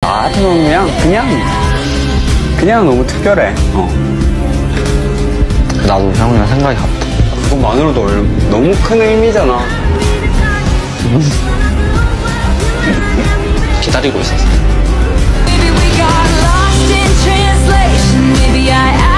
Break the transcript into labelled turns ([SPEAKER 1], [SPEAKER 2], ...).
[SPEAKER 1] 같은 경우는 그냥 너무 특별해.
[SPEAKER 2] 나도 형이랑 생각이 같아.
[SPEAKER 1] 그것만으로도 너무 큰 의미잖아.
[SPEAKER 2] 기다리고 있었어.
[SPEAKER 3] Maybe we got lost in translation. Maybe I